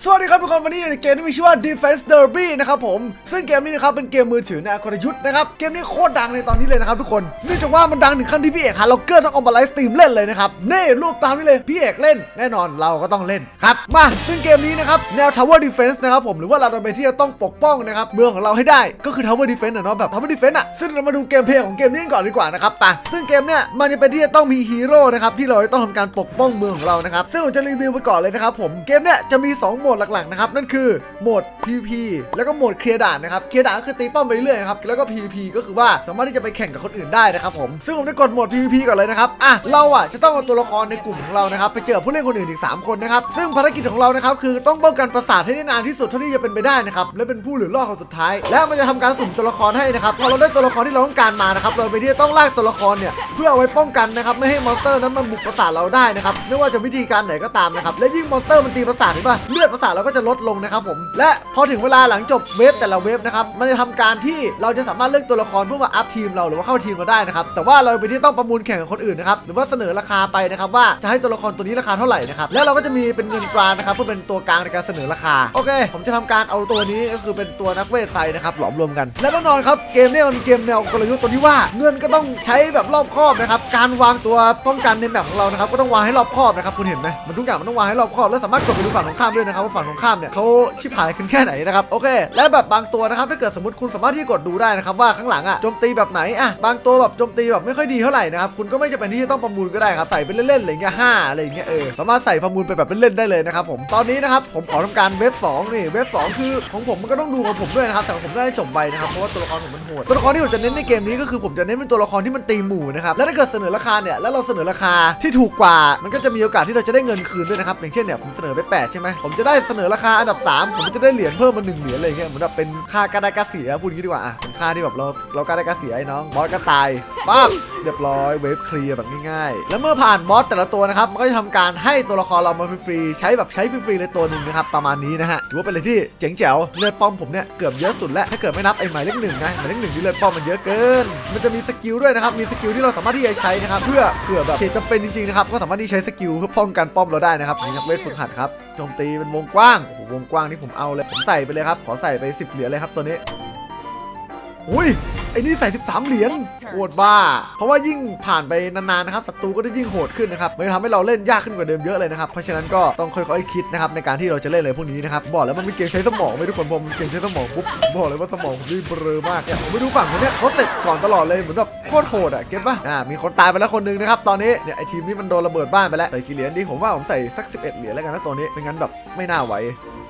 สวัสดีครับทุกคนวันนี้อยู่ในเกมที่มีชื่อว่า Defense Derby นะครับผมซึ่งเกมนี้นะครับเป็นเกมมือถือในกลยุทธ์นะครับเกมนี้โคตรดังในตอนนี้เลยนะครับทุกคนเนื่องจากว่ามันดังถึงขั้นที่พี่เอกฮาร์ล็อกเกอร์ต้องเอามาไลฟ์สตรีมเล่นเลยนะครับนี่รูปตามนี้เลยพี่เอกเล่นแน่นอนเราก็ต้องเล่นครับมาซึ่งเกมนี้นะครับแนว Tower Defense นะครับผมหรือว่าเราเป็นที่จะต้องปกป้องนะครับเมืองของเราให้ได้ก็คือ Tower Defense เนาะแบบ Tower Defense ซึ่งเรามาดูเกมเพลย์ของเกมนี้ก่อนดีกว่านะครับไปซึ่งเกมเนี้ยมันจะเป็นที่จะต้องมีฮีโร่นะครับที่เราต้องทำการปกป้องเมืองของเรานะครับซึ่งผมจะรีวิวไปก่อนเลยนะครับผมเกมเนี้ยจะมี2โหมดหลักๆนะครับนั่นคือโหมด PVP แล้วก็โหมดเคลียร์ด่านนะครับเคลียร์ด่านก็คือตีป้อมไปเรื่อยครับแล้วก็ PVP ก็คือว่าสามารถที่จะไปแข่งกับคนอื่นได้นะครับผมซึ่งผมได้กดโหมด PVP ก่อนเลยนะครับเราจะต้องเอาตัวละครในกลุ่มของเรานะครับไปเจอผู้เล่นคนอื่นอีก3คนนะครับซึ่งภารกิจของเรานะครับคือต้องป้องกันปราสาทให้ได้นานที่สุดเท่าที่จะเป็นไปได้นะครับและเป็นผู้เหลือรอดคนสุดท้ายและมันจะทำการสุ่มตัวละครให้นะครับพอเราได้ตัวละครที่เราต้องการมานะครับเราไปที่จะต้องลากตัวละครเนี่ยเพื่อเอาไว้ป้องกันนะครับไม่ให้มอนสเตอร์นั้นมันบุกปราสาทเราได้นะครับไม่ว่าจะวิธีการไหนก็ตามนะครับและยิ่งมอนสเตอร์มันตีปราสาทเห็นป่ะเลือดปราสาทเราก็จะลดลงนะครับผมและพอถึงเวลาหลังจบเวฟแต่ละเวฟนะครับมันจะทำการที่เราจะสามารถเลือกตัวละครเพื่อมาอัพทีมเราหรือว่าเข้าทีมเราได้นะครับแต่ว่าเราไปที่ต้องประมูลแข่งกับคนอื่นนะครับหรือว่าเสนอราคาไปนะครับว่าจะให้ตัวละครตัวนี้ราคาเท่าไหร่นะครับแล้วเราก็จะมีเป็นเงินกลางนะครับเพื่อเป็นตัวกลางในการเสนอราคาโอเคผมจะทำการเอาตัวนี้ก็คือเป็นตัวนักเวทไฟนะครับหลอมรวมกันและแน่นอนครับเกมนี้มันเกมแนวกลยุทธ์ตัวที่ว่าเงินก็ต้องใช้แบบรอบคอบนะครับการวางตัวป้องกันในแบบของเรานะครับก็ต้องวางให้รอบคอบนะครับคุณเห็นไหมมันทุกอย่างมันต้องวางให้รอบคอบและสามารถกดไปดูฝั่งตรงข้ามด้วยนะครับว่าฝั่งตรงข้ามเนี่ยเขาชิบหายกันแค่ไหนนะครับโอเคและแบบบางตัวนะครับถ้าเกิดสมมติคุณสามารถที่กดดูได้นะครับว่าข้างหลังโจมตีแบบไหนบางตัวแบบโจมตีแบบไม่ค่อยดีเท่าไหร่นะครับคุณก็ไม่จำเป็นที่จะต้องประมูลก็ได้ครับใส่ไปเล่นๆอะไรเงี้ย5อะไรเงี้ยสามารถใส่ประมูลไปแบบเล่นๆได้เลยนะครับผมตอนนี้นะครับผมขอทำการเวฟ2นี่เวฟ2คือของผมมันก็ต้องดูของผมด้วยนะครับแต่ผมได้จบไวนะครับเพราะว่าตัวละครผมมันโหดตัวละครที่ผมจะเน้นในเกมนี้ก็คือผมจะเน้นเป็นตัวละครที่มันตีหมู่นะครับและถ้าเกิดเสนอราคาเนี่ยแล้วเราเสนอราคาที่ถูกกว่ามันก็จะมีโอกาสที่เราจะได้เงินคืนด้วยนะครับอย่างเช่นเนี่ยผมเสนอไป8ใช่ไหมผมจะได้เสนอราคาอันดับ3ผมจะได้เหรียญเพิ่มมา1เหรียญอะไรเงี้ยเหมือนแบบเป็นค่าการได้กระเสียพูดอย่างนี้ดีกว่าเป็นค่าที่แบบเราการได้กระเสียไอ้น้องบอสก็ตายปั๊บเรียบร้อยเวฟเคลียร์แบบง่ายๆแล้วเมื่อผ่านบอสแต่ละตัวนะครับมันก็จะทำการให้ตัวละครเรามาฟรีๆใช้ฟรีๆเลยตัวหนึ่งนะครับประมาณนี้นะฮะถือว่าเป็นอะไรที่เจ๋งแจ๋วเลือดป้อมผมเนี่ยเกือบเยอะสุดแล้วถ้าเกิดไม่นับไอ้หมายเลข1นะหมายเลข1ที่เลือดป้อมมันเยอะเกินมันจะมีสกิลด้วยนะครับมีสกิลที่เราสามารถที่จะใช้นะครับเพื่อแบบเหตุจำเป็นจริงๆนะครับก็สามารถที่ใช้สกิลเพื่อป้องกันป้อมเราได้นะครับนี่นักเวทฝึกหัดครับโจมตีเป็นวงกว้างโอ้โหวงกว้างนี่ผมเอาเลยผมใส่ไปเลยครับขอใส่ไป10เหรียญเลยครับตัวนี้อุ้ยไอ้นี่ใส่13เหรียญโคตรบ้าเพราะว่ายิ่งผ่านไปนานๆนะครับศัตรูก็จะยิ่งโหดขึ้นนะครับมันทำให้เราเล่นยากขึ้นกว่าเดิมเยอะเลยนะครับเพราะฉะนั้นก็ต้องค่อยๆคิดนะครับในการที่เราจะเล่นอะไรพวกนี้นะครับบอกแล้วมันเป็นเกมใช้สมองไม่ทุกคนผมเกมใช้สมองปุ๊บบอกเลยว่าสมองรีบเบลอมากเนี่ยผมไปดูฝั่งคนนี้เขาเสร็จก่อนตลอดเลยเหมือนแบบโคตรโหดเก็ตป่ะมีคนตายไปแล้วคนนึงนะครับตอนนี้เนี่ยไอทีมนี้มันโดนระเบิดบ้านไปแล้วใส่กี่เหรียญดีผมว่าผมใส่สัก11เหรียญแล้วกันนะตัวนี้ไม่งั้นแบบไม่น่าไหว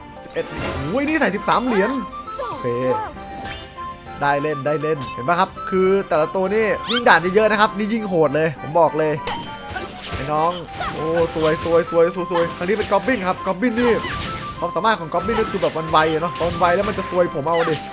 11อุ้ยนี่ใส่13เหรียญโอเคได้เล่นเห็นป่ะครับคือแต่ละตัวนี่ยิ่งด่านเยอะนะครับนี่ยิ่งโหดเลยผมบอกเลยไอ้น้องโอ้สวยครั้งนี้เป็นกอบบินครับกอบบินนี่ความสามารถของกอบบินก็คือแบบมันไวเนาะตอนไวแล้วมันจะสวยผมเอาดิ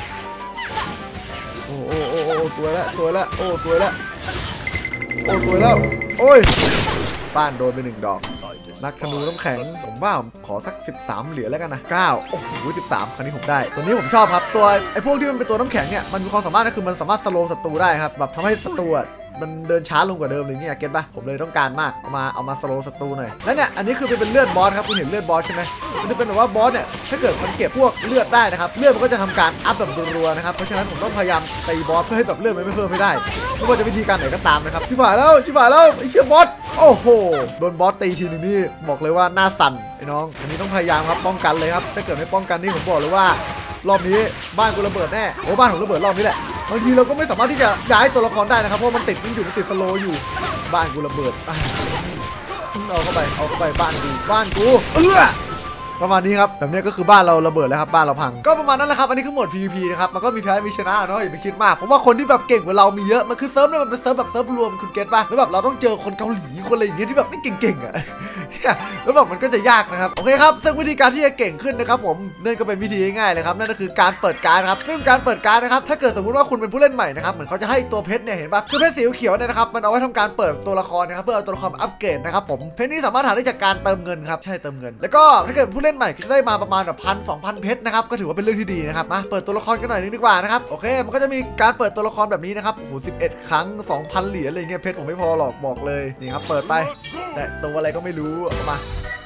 โอ้สวยแล้วโอ้ยป้านโดนไป1ดอกนักธนูน้ำแข็งผมว่าผมขอสัก13เหรียญแล้วกันนะ9โอ้โห13ครั้งนี้ผมได้ตัวนี้ผมชอบครับตัวไอ้พวกที่มันเป็นตัวน้ำแข็งเนี่ยมันมีความสามารถก็คือมันสามารถสโลว์ศัตรูได้ครับแบบทำให้ศัตรูมันเดินช้าลงกว่าเดิมเลยเนี่ยเก็ตปะผมเลยต้องการมากเอามาสโลว์ศัตรูหน่อยแล้วเนี่ยอันนี้คือเป็นเลือดบอสครับคุณเห็นเลือดบอสใช่ไหมมันจะเป็นแบบว่าบอสเนี่ยถ้าเกิดมันเก็บพวกเลือดได้นะครับเลือดมันก็จะทำการอัพแบบรัวๆนะครับเพราะฉะนั้นผมต้องพยายามตีบอสเพื่อให้แบบเลือดมันไม่เพิ่มไม่ได้ไม่ว่าจะวิธีการไหนก็ตามนะครับชิบหายแล้วไอ้เชี่ยบอสโอ้โหโดนบอสตีทีนึงนี่บอกเลยว่าหน้าสั่นไอ้น้องอันนี้ต้องพยายามครับป้องกันเลยครับถ้าเกิดไม่ป้องกันนี่ผมบอกเลยว่ารอบนี้บ้านกูระเบิดแน่โอ้บ้านผมระเบิดรอบนี้แหละบางทีเราก็ไม่สามารถที่จะย้ายตัวละครได้นะครับเพราะมันติดสโลอยู่บ้านกูระเบิดเอาเข้าไปบ้านกูประมาณนี้ครับแบบนี้ก็คือบ้านเราระเบิดแล้วครับบ้านเราพังก็ประมาณนั้นแหละครับอันนี้คือโหมด PVP นะครับมันก็มีแพ้มีชนะเนาะอย่าไปคิดมากเพราะว่าคนที่แบบเก่งกว่าเรามีเยอะมันคือเซิร์ฟเนี่ยมันเป็นเซิร์ฟแบบเซิร์ฟรวมคุณเก็ตป่ะแล้วแบบเราต้องเจอคนเกาหลีคนอะไรอย่างเงี้ยที่แบบไม่เก่งแล้วแบบมันก็จะยากนะครับโอเคครับซึ่งวิธีการที่จะเก่งขึ้นนะครับผมนั่นก็เป็นวิธีง่ายๆเลยครับนั่นก็คือการเปิดการ์ดครับซึ่งการเปิดการ์ดนะครับถ้าเกิดสมมติว่าคุณเป็นผู้เล่นใหม่นะครับเหมือนเขาจะให้ตัวเพชรเนี่ยเห็นป่ะคือเพชรสีเขียวเนี่ยนะครับมันเอาไว้ทำการเปิดตัวละครนะครับเพื่อเอาตัวละครอัปเกรดนะครับผมเพชรนี้สามารถหาได้จากการเติมเงินครับใช่เติมเงินแล้วก็ถ้าเกิดผู้เล่นใหม่ก็จะได้มาประมาณแบบ1,000-2,000เพชรนะครับก็ถือว่าเป็นเรื่องที่ดีนะครับมาเปิดตัวละครกันหน่อยนึงดีกว่านะครับโอเคมันก็จะมีการเปิดตัวละครแบบนี้นะครับโอ้โห11 ครั้ง 2,000 เหรียญอะไรเงี้ยเพชรผมไม่พอหรอกบอกเลยนี่ครับเปิดไปแต่ตัวอะไรก็ไม่รู้มา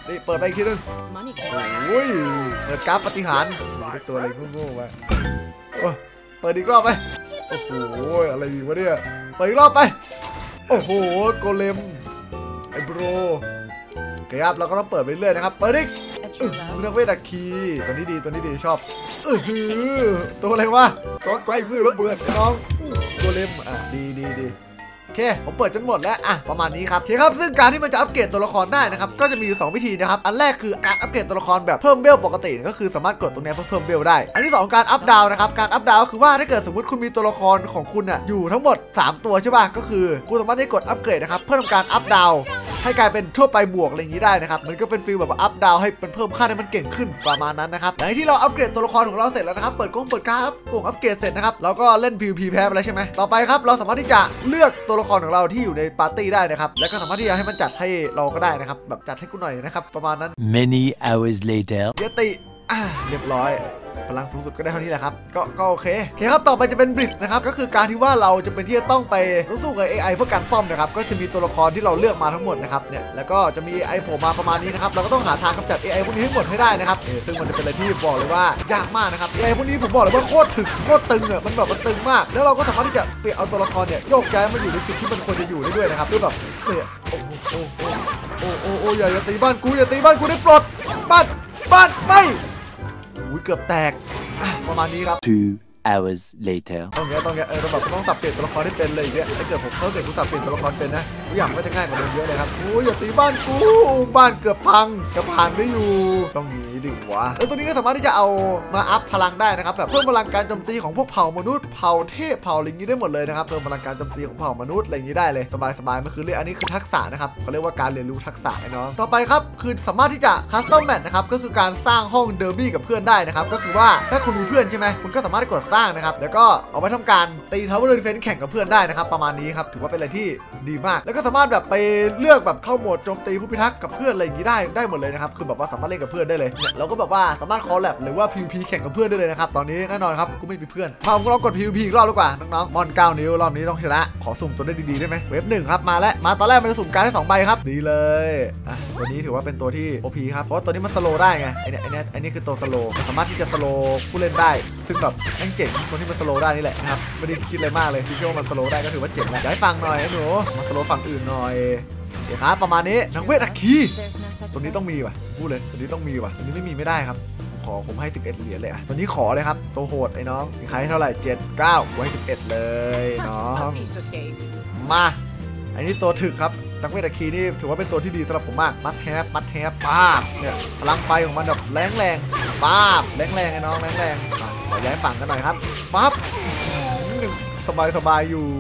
นี่เปิดไปอีกทีนึงโอ้ยเปิดกราฟปฏิหารเป็นตัวอะไรโง่ๆวะเปิดอีกรอบไปโอ้โหอะไรวะเนี่ยเปิดอีกรอบไปโอ้โหโกเลมไอ้โบรโอเคครับเราก็ต้องเปิดไปเรื่อยนะครับเปิดอีกนักเวทอัคคีตัวนี้ดีชอบตัวอะไรวะตัวไกลมือระเบิดน้องโกเลมดีโอเคผมเปิดจนหมดแล้วประมาณนี้ครับโอเคครับซึ่งการที่มันจะอัปเกรดตัวละครได้นะครับก็จะมีอยู่2วิธีนะครับอันแรกคือการอัปเกรดตัวละครแบบเพิ่มเวลปกติก็คือสามารถกดตรงนี้เพื่อเพิ่มเวลได้อันที่2การอัพดาวนะครับการอัพดาวคือว่าถ้าเกิดสมมติคุณมีตัวละครของคุณอยู่ทั้งหมด3ตัวใช่ป่ะก็คือคุณสามารถได้กดอัปเกรดนะครับเพื่อทำการอัพดาวให้กลายเป็นทั่วไปบวกอะไรอย่างนี้ได้นะครับมันก็เป็นฟีลแบบว่าอัพดาวให้เป็นเพิ่มค่าให้มันเก่งขึ้นประมาณนั้นนะครับหลังที่เราอัปเกรดตัวละครของเราเสร็จแล้วนะครับเปิดการ์ดอัปเกรดเสร็จนะครับเราก็เล่น PVP แพ้ไปแล้วใช่ไหมต่อไปครับเราสามารถที่จะเลือกตัวละครของเราที่อยู่ในปาร์ตี้ได้นะครับแล้วก็สามารถที่จะให้มันจัดให้เราก็ได้นะครับแบบจัดให้กูหน่อยนะครับประมาณนั้น Many hours later เยติเรียบร้อยพลังสูงสุดก็ได้เท่านี้แหละครับก็โอเคครับต่อไปจะเป็นบริดนะครับก็คือการที่ว่าเราจะเป็นที่จะต้องไปสู้กับ AI เพื่อการป้อมนะครับก็จะมีตัวละครที่เราเลือกมาทั้งหมดนะครับเนี่ยแล้วก็จะมี AI โผล่มาประมาณนี้นะครับเราก็ต้องหาทางกำจัด AI พวกนี้ให้หมดให้ได้นะครับซึ่งมันจะเป็นอะไรที่บอกเลยว่ายากมากนะครับ AI พวกนี้ผมบอกเลยว่าโคตรตึงมันแบบมันตึงมากแล้วเราก็สามารถที่จะเปลี่ยนเอาตัวละครเนี่ยโยกย้ายมาอยู่ในจุดที่มันควรจะอยู่ได้ด้วยนะครับคือแบบเนี่ยโอ้อย่าตีบ้านกูได้โปรดบ้านไม่เกือบแตกประมาณนี้ครับ 2 hours later ต้องแบบต้องสับเปลี่ยนตัวละครให้เป็นเลยอย่างเงี้ยถ้าเกิดกูสับเปลี่ยนตัวละครเป็นนะทุกอย่างก็จะง่ายกว่าเดิมเยอะเลยครับโอ้ยอย่าตีบ้านกูบ้านเกือบพังจะผ่านไม่อยู่ต้องหนีดิวะแล้วตัวนี้ก็สามารถที่จะเอามาอัพพลังได้นะครับแบบเพิ่มพลังการโจมตีของพวกเผ่ามนุษย์เผ่าเทพเผ่าอะไรอย่างนี้ได้หมดเลยนะครับเพิ่มพลังการโจมตีของเผ่ามนุษย์อะไรอย่างนี้ได้เลยสบายมันคือเรื่องอันนี้คือทักษะนะครับเขาเรียกว่าการเรียนรู้ทักษะไอ้น้องต่อไปครับคือสามารถที่จะคัสตอมแมทนะครับก็คือการสร้างห้องเดอร์บี้กับเพื่อนได้นะครับก็คือว่าถ้าคุณมีเพื่อนใช่ไหมคุณก็สามารถกดสร้างนะครับแล้วก็เอาไปทำการตีทาวเวอร์ดีเฟนส์แข่งกับเพื่อนได้นะครับประมาณนี้ครับถือว่าเป็นอะไรที่ดีมากแล้วก็สามารถแบบไปเลือกแบบเข้าโหมดโจมตีผู้พิทักษ์กับเพื่อนอะไรอย่างนี้ได้หมดเลยนะครับคือแบบว่าสามารถเล่นกับเพื่อนได้เลยเนี่ยเราก็แบบว่าสามารถคอลแลบหรือว่า PVP แข่งกับเพื่อนได้เลยนะครับตอนนี้แน่นอนครับกูไม่มีเพื่อนมาผมลองกด PVP อีกรอบดีกว่าน้องๆมอน9 นิ้วรอบนี้ต้องชนะขอสุ่มตัวได้ดีๆได้ไหมเวฟ1ครับมาแล้วมาตอนแรกมันจะสุ่มการได้2ใบครับดีเลยตัวนี้ถือว่าเป็นตัวที่ OP ครับเพราะว่าตัวนี้มันสโลว์ได้ไงไอ้นี่คือตัวสโลว์สามารถที่จะสโลว์ผู้เล่นได้ซึ่งแบบเจ๋งตัวที่มันสโลว์ได้นี่แหละนะครับไม่ได้คิดอะไรมากเลยคิดว่ามันสโลว์ได้ก็ถือว่าเจ๋งแล้วย้ายฝั่งหน่อยหนูมาสโลว์ฝั่งอื่นหน่อยเดี๋ยวครับประมาณนี้นักเวทอัคคีตัวนี้ต้องมีว่ะพูดเลยตัวนี้ต้องมีว่ะตัวนี้ไม่มีไม่ได้ครับผมให้11เหรียญเลยตัวนี้ขอเลยครับตัวโหดไอ้น้องใครเท่าไหร่7 9ไว้11เลยน้องมาอันนี้ตัวถึกครับนักเวทอัคคีนี่ถือว่าเป็นตัวที่ดีสำหรับผมมากมัดแฮปป้าบเนี่ยพลังไฟของมันแบบแรงป้าบแรงไอ้น้องแรงขอย้ายฝั่งกันหน่อยครับปั๊บสบายอยู่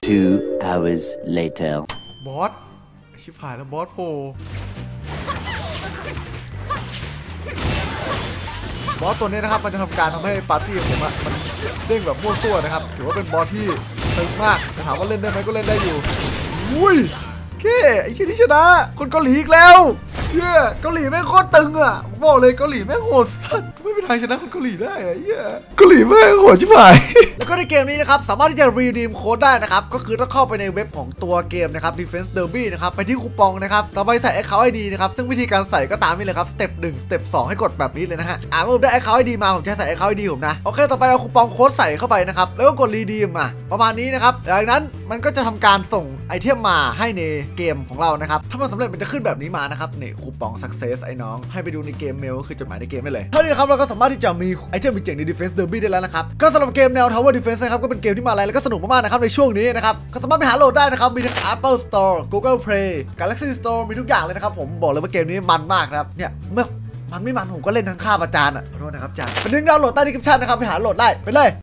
2 hours later บอสชิบหายแล้วบอสโผล่บอสตัวนี้นะครับมันจะทำการทำให้ปาร์ตี้ของผมมันเด้งแบบมั่วซั่วนะครับถือว่าเป็นบอสที่ตึงมากถามว่าเล่นได้ไหมก็เล่นได้อยู่อุ้ยแค่ไอ้ที่ชนะคนเกาหลีอีกแล้วเกาหลีแม่งโคตรตึงอ่ะบอกเลยเกาหลีแม่งโหดสัสไม่มีทางชนะคนเกาหลีได้อะเกาหลีแม่งโหดชิบหายแล้วก็ในเกมนี้นะครับสามารถที่จะรีดีมโค้ดได้นะครับก็คือต้องเข้าไปในเว็บของตัวเกมนะครับ Defense Derby นะครับไปที่คูปองนะครับต่อไปใส่ Account ID นะครับซึ่งวิธีการใส่ก็ตามนี้เลยครับสเต็ป1สเต็ป2ให้กดแบบนี้เลยนะฮะเมื่อผมได้ Account ID มาผมจะใส่ Account ID ผมนะโอเคต่อไปเอาคูปองโค้ดใส่เข้าไปนะครับแล้วก็กดรีดีมประมาณนี้นะครับจากนั้นมันก็จะทำการส่งไอเทมมาให้ในเกมของเรานะครับถ้ามันสำเร็จมันจะขึ้นแบบนี้มานะครับนี่คูปอง Success ไอ้น้องให้ไปดูในเกมเมลก็คือจดหมายในเกมได้เลยเท่านี้ครับเราก็สามารถที่จะมีไอเทมเจ๋งใน Defense Derby ได้แล้วนะครับก็สำหรับเกมแนว Tower Defense นะครับก็เป็นเกมที่มาแรงแล้วก็สนุกมากๆนะครับในช่วงนี้นะครับก็สามารถไปหาโหลดได้นะครับมีทั้ง Apple Store Google Play Galaxy Store มีทุกอย่างเลยนะครับผมบอกเลยว่าเกมนี้มันมากนะครับเนี่ยเมื่อมันไม่มันผมก็เล่นทั้งข้าประจานขอโทษนะครับจานไปดึงดาวน์โหลดใต้ดีสคริปชั่นนะครับไปหาโหลดได้ไปเลย